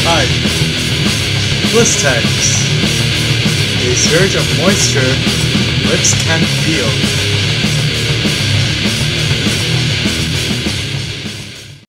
Hi. Blistex. A surge of moisture lips can't feel.